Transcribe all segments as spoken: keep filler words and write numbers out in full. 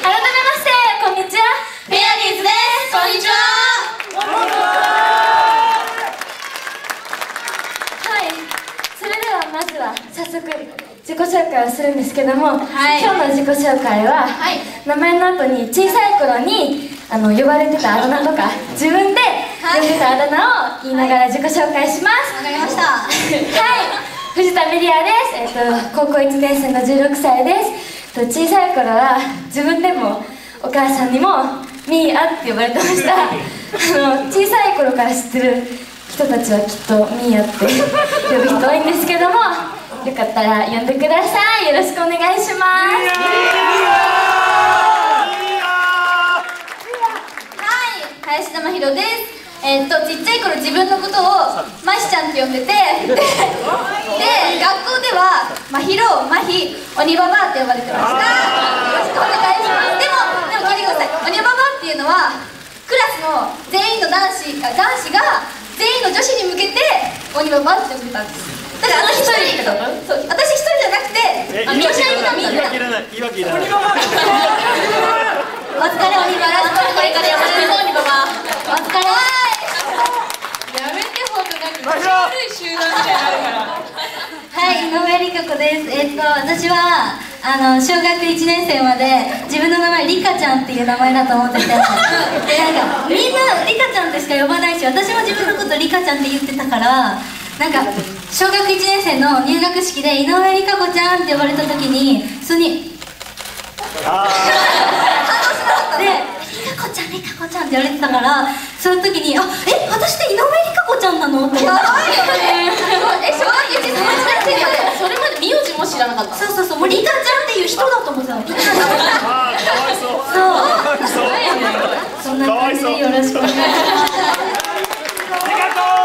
してこんにちは、フェアリーズです。こんにちは。はい、それではまずは早速自己紹介をするんですけども、はい、今日の自己紹介は、はい、名前の後に小さい頃にあの呼ばれてたあだ名とか自分で呼んでたあだ名を言いながら自己紹介します。わかりました。はい、藤田メリアです。えっと高校いちねん生のじゅうろくさいです。と小さい頃は自分でもお母さんにもミーアって呼ばれてました。あの小さい頃から知ってる人たちはきっとミーアって呼ぶ人多いんですけども、よかったら呼んでください。よろしくお願いします。林田真宏です。えー、っとちっちゃい頃自分のことをましちゃんって呼んでて、で, で学校ではまひろ、まひ、鬼ババアって呼ばれてました。よろしくお願いします。でもでも聞いてください。鬼ババアっていうのはクラスの全員の男子あ男子が全員の女子に向けて鬼ババアって呼んでたんです。だから私一人、そう私一人じゃなくて、みんなみんなみんな言い訳いらない。お疲れ鬼ババア、これからやめて鬼ババア、お疲れ。やめて、ほんとなんか悪い集団みたいになるから。はい、井上理香子です。えっと私はあの小学いちねん生まで自分の名前リカちゃんっていう名前だと思ってて、でなんかみんなリカちゃんってしか呼ばないし、私も自分のことリカちゃんって言ってたから、なんか小学いちねん生の入学式で井上理香子ちゃんって呼ばれた時に普通にあでリカ子ちゃん、リカ子ちゃんって言われてたから、その時にあえ私って井上理香子ちゃんなのって思って。やばいよね。え小学いちねん生でそれまで名字も知らなかった。そうそうそう、もうリカちゃんっていう人だと思ってたの。リカちゃんだと思ってた。ああかわいそう。そうそんな感じでよろしくお願いします。ありがとう。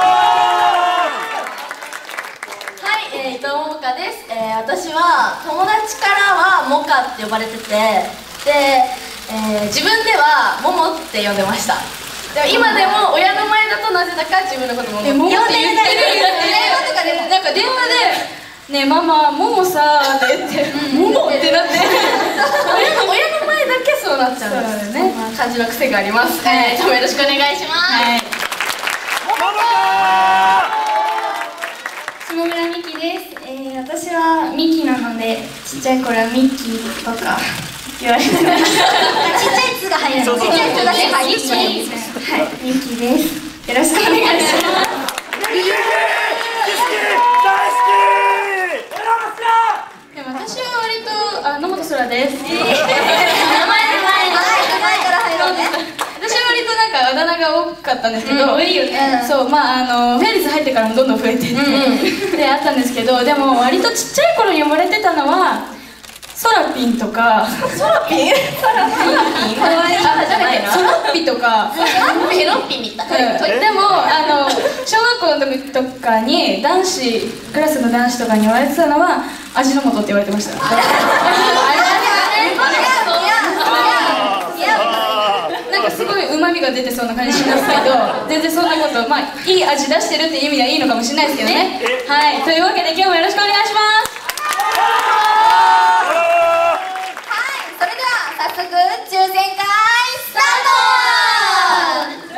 はい、えー、伊藤桃香です。えー、私は友達からはモカって呼ばれてて、でえー、自分ではモモって呼んでました。でも今でも親の前だとなぜだか自分のことモモって言ってる。電話とかでもなんか電話で「ねえママモモさ」って言って「モモ」ってなって親の前だけそうなっちゃうんですね。感じの癖があります。えー、どうもよろしくお願いします。はい、下村美希です。えー、私はミキなのでちっちゃい頃はミッキーとか言われてました。ちっちゃい「つ」が入るの。ちっちゃい「つ」が入る。はい、ミッキーです。よろしくお願いします。でも私は割とあ野本空です。名前の前に前から入ろうね。私は割となんかあだ名が多かったんですけど、そうまああのフェアリーズ入ってからもどんどん増えていってであったんですけど、でも割とちっちゃい頃に呼ばれてたのはソラピンとか。ソラピン？ソラピン？かわいい。あ、じゃないの？ソラッピとか。ペロッピみたいな。でもあの小学校の時とかに男子クラスの男子とかに言われてたのは味の素って言われてました。なんかすごい旨味が出てそうな感じしますけど、全然そんなことまあいい味出してるっていう意味ではいいのかもしれないですけどね。はい。というわけで今日もよろしくお願いします。早速抽選会スタート。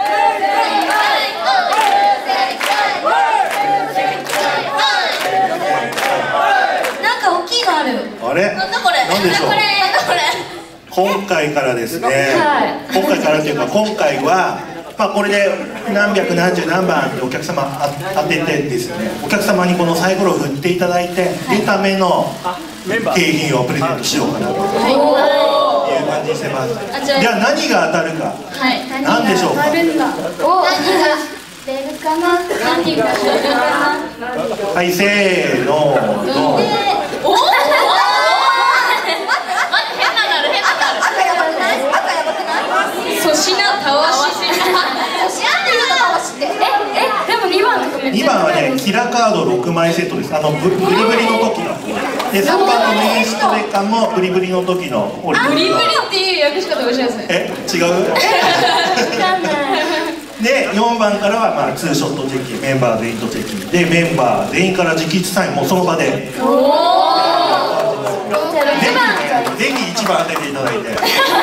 なんか大きいのある。あれ？なんだこれ？なんでしょう？なんだこれ？今回からですね、はい、今回からというか今回はまあこれで何百何十何番でお客様当ててですね、お客様にこのサイコロを振っていただいて出た目の景品をプレゼントしようかなという感じにしてます。じゃあ何が当たるか、はい、何でしょうか。何が出るかな。何が出るかな。はい、せーのの。粗品たわし。粗品っていうのたわしって。ええでもにばんとかにばんはねキラカードろくまいセットです。あのブリブリの時の。でさんばんの名刺と別館もブリブリの時の。ブリブリっていう訳し方がしないですね。え違う？でよんばんからはまあツーショットチェキ、メンバー全員とチェキでメンバー全員から直筆サインもその場で。おお。ぜひいち番当てていただいてちょっと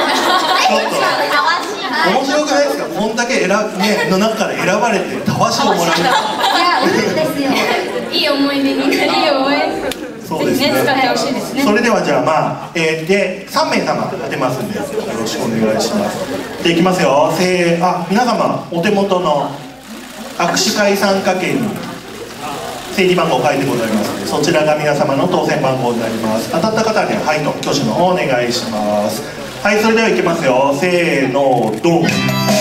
面白くないですか？こんだけ選ねの中から選ばれてたわしをもらう。いや嬉ですよ。いい思い出になり、いい思い出。 そうですね。使ってほしいですね。それではじゃあまあ、えー、でさんめいさま当てますんでよろしくお願いします。でいきますよ。せーあ皆様お手元の握手会参加券に整理番号書いてございますので、そちらが皆様の当選番号になります。当たった方にははいと挙手の方お願いします。はい、それではいきますよ。せーのドン。違う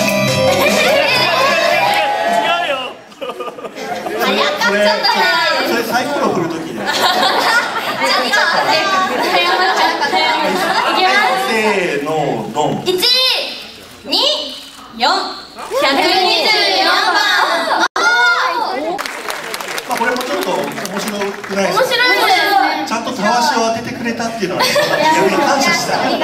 よ。早かったね。それサイコロ振るときで。せーのドン。 いち、に、よん、ひゃくにじゅうよんばん。 これもちょっと面白くないですか？面白いですね。ちゃんとたわしを当ててくれたっていうのは逆に感謝したい。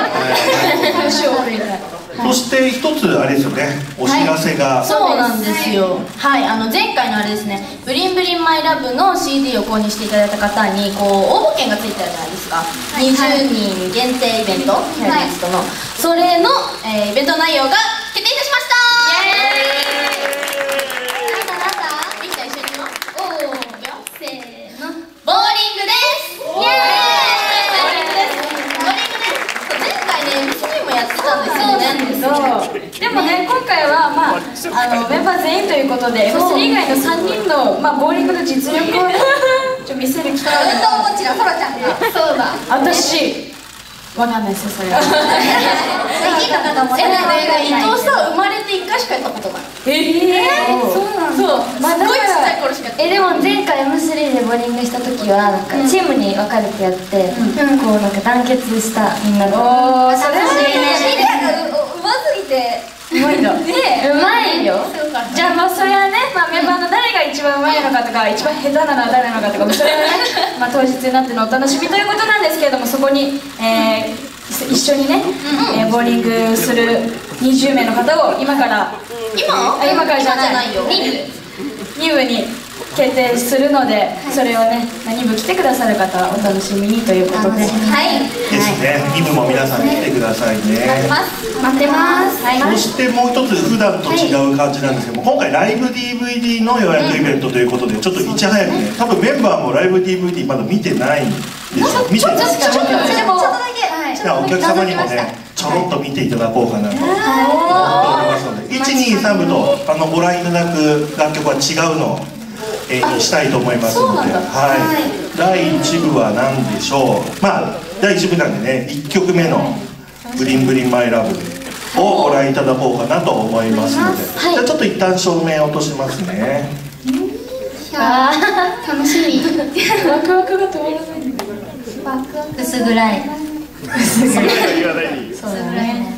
そして一つあれですよね、お知らせが。 そうなんですよ。はい、あの前回のあれですね、ブリンブリンマイラブの シーディー を購入していただいた方にこう応募券がついてるじゃないですか。にじゅうにん限定イベント、キャラリストのそれの、えー、イベント内容が決定いたしました。ボーリングです。イエーイ。ボーリングです。ボーリングです。前回ね、エムシー もやってたんですよね。 でもね、今回はまああのメンバー全員ということで エムスリー 以外のさんにんのまあボーリングの実力をちょ見せる機会を。 運動もちろんソロちゃんが。そうだ。 私わかんないですよそれは。 できたかと思って。 伊藤さん生まれていっかいしかやったことない。 ええ、そうなんだ。そう。 まあすごいちっちゃい頃しかやった。 えでも前回 エムスリー でボーリングした時はなんかチームに分かれてやって、こうなんか団結したみんなで。 おお、それはね。うますぎて。 うまいんだ。 ね、うまいよ。 じゃあまあそれはね、まあメンバーの誰が一番うまいのかとか一番下手なのは誰なのかとか、それはね、まあ当日になってのお楽しみということなんですけれども、そこにえー一緒にね、えー、ボーリングするにじゅうめいの方を今から今あ今からじゃないよ。 に部に決定するので、それをねに部来てくださる方はお楽しみにということで、 はいですね。に部も皆さん来てくださいね。 待ってます。 そしてもう一つ普段と違う感じなんですけども、今回ライブ ディーブイディー の予約イベントということで、ちょっといち早くね、多分メンバーもライブ ディーブイディー まだ見てないんですよ。見てない。 ちょっとだけ。 じゃあお客様にもねちょろっと見ていただこうかなと思っておりますので、いちにさん部とあのご覧いただく楽曲は違うのを、えー、にしたいと思いますので、はい、だいいち部は何でしょう。まあだいいち部なんでね、いっきょくめの「ブリンブリンマイラブ」をご覧いただこうかなと思いますので、じゃあちょっと一旦照明を落としますね。 あー楽しみ。 ワクワクが止まらない。 ワクワクすぐらい。 そうだね。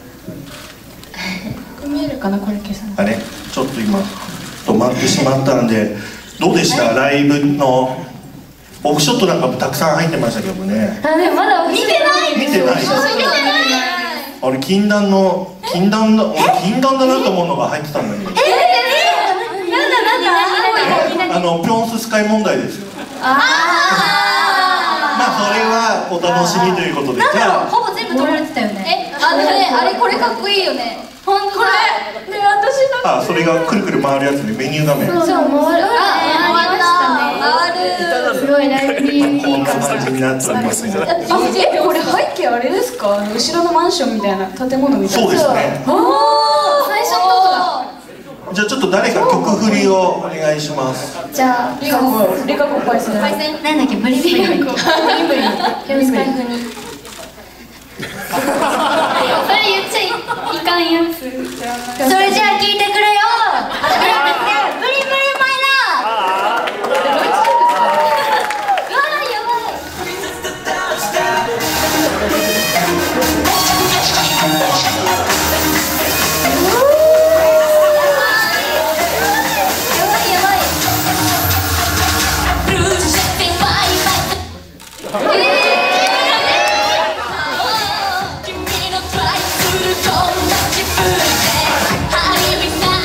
見えるかなこれ消さない。 あれちょっと今止まってしまったんで、どうでしたライブのオフショットなんかもたくさん入ってましたけどもね。 あでもまだ見てない。 見てない。あれ禁断の禁断の禁断だなと思うのが入ってたんだけど。 ええなんだなんだ。 あのピョンススカイ問題ですよ。 あまあそれはお楽しみということで、じゃあほぼ全部撮られてたよね。 え、あのね、あれこれかっこいいよね。 本当だ。 で私のあそれがくるくる回るやつね、メニュー画面。 そう回る。 あ、回る。 すごいライブ ディーブイディーこんな感じになっておりますね。 あ、え、これ背景あれですか？後ろのマンションみたいな建物みたいな。 そうですね。 ああ、 最初のとこだ。 じゃあちょっと誰か曲振りをお願いします。 じゃあリカコ、リカコパイセン。 なんだっけブリブリ。ブリブリ。ブリブリ。ピョンスカイ風に。それ言っちゃいかんやつ。それじゃあ聞いてくれよ。ブリブリマイラー。うわーやばい。 君のトライするこんな自分で張り乱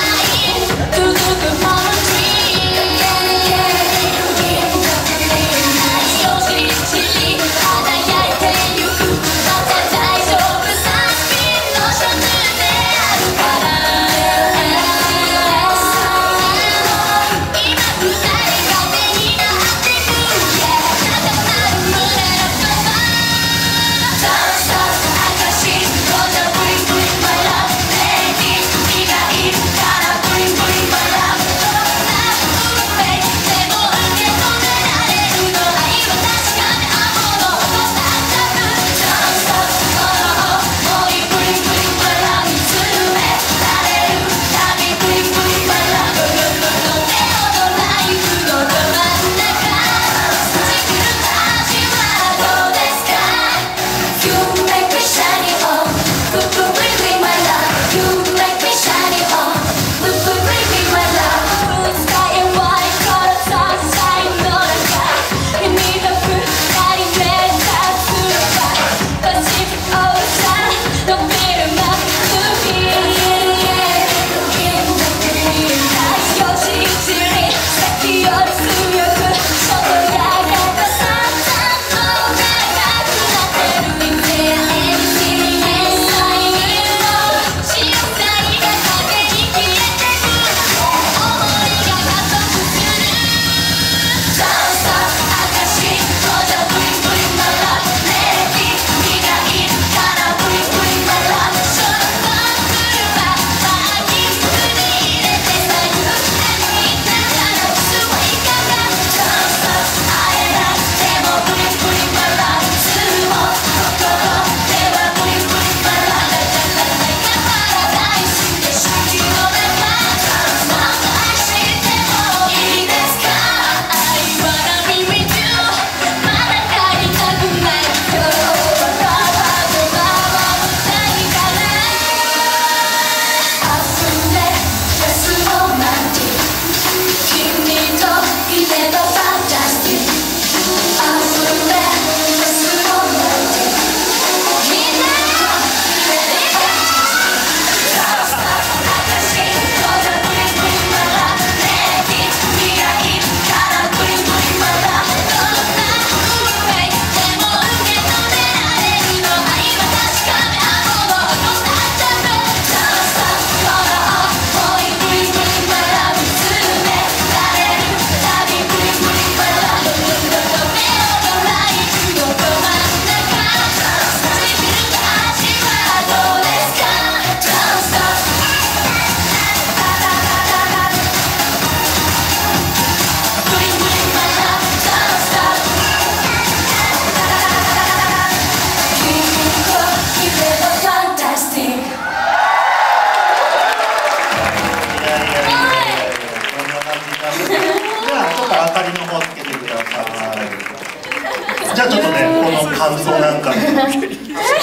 感想なんかねお願いしますよ。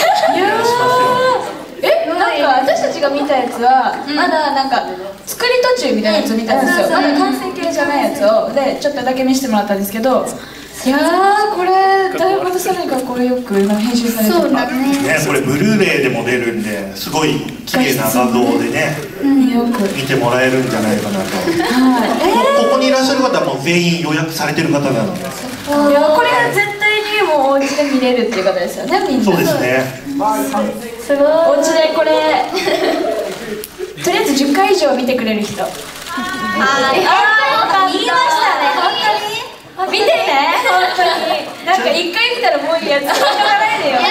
え、なんか私たちが見たやつは、まだなんか作り途中みたいなやつを見たんですよ。まだ完成形じゃないやつをでちょっとだけ見せてもらったんですけど、いやーこれだいぶさらにかっこよく編集されてる。そうだね。 ね、これブルーレイでも出るんですごい綺麗な画像でね、 よく見てもらえるんじゃないかなと。ここにいらっしゃる方はもう全員予約されてる方なので。 いやこれは絶対にもうお家で見れるっていう方ですよね、みんな。 そうですね。 すごい。お家でこれとりあえずじゅっかい以上見てくれる人。ああ、言いましたね。本当に見てね、本当に。なんか一回見たらもういいやつしょうがないでよ。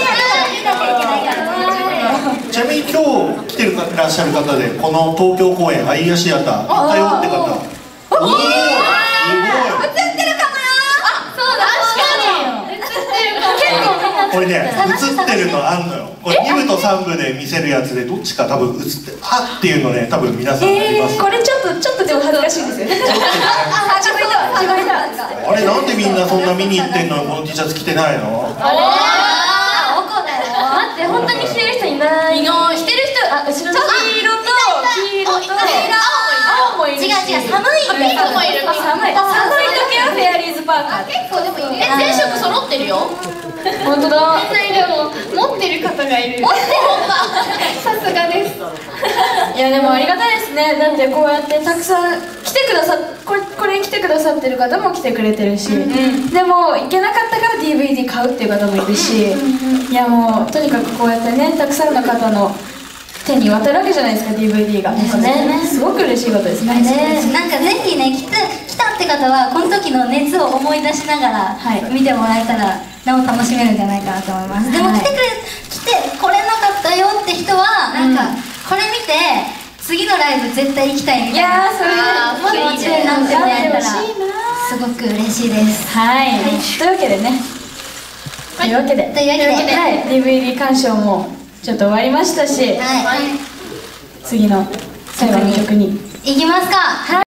ちなみに今日来てるらっしゃる方でこの東京公演アイアシアター行ったよって方。おお、すごい。 映ってるかもよ。あ、そうだ、確かに。映ってるかも。結構これね、映ってるのあんのよ。これにぶとさんぶで見せるやつでどっちか多分映ってるあっていうのね、多分皆さんあります。 これちょっとちょっとでも恥ずかしいですよね。あ、ちょっと違いだ。 あれなんでみんなそんな見に行ってんのにこの T シャツ着てないの？ あれ？あ、おこだよ。待って、本当に着てる人いない。いない。着てる人、あ、後ろの黄色と黄色と青もいる。違う違う、寒い。ピンクもいる。寒い。寒い時はフェアリーズパーカー。結構でもいる。え、全色揃ってるよ。 本当だ。 みんないるの。持ってる方がいる。持ってる方。さすがです。 いやでもありがたいですね。だってこうやってたくさん来てくださっこれこれ来てくださってる方も来てくれてるし、うん、でも行けなかったから ディーブイディー 買うっていう方もいるし、いやもうとにかくこうやってねたくさんの方の手に渡るわけじゃないですか ディーブイディー が。ね、すごく嬉しいことですね。 ね、なんかぜひね来て来たって方はこの時の熱を思い出しながら、はい、見てもらえたらなお楽しめるんじゃないかなと思います。でも来てくれ、来てこれなかったよって人はなんか、うん、これ見て次のライブ絶対行きたいみたいな気持ちになってもらえたらすごく嬉しいです。 はい、はい、というわけでね、はい、というわけでというわけで、 はい、ディーブイディー 鑑賞もちょっと終わりましたし、はい、次の最後の曲に行きますか。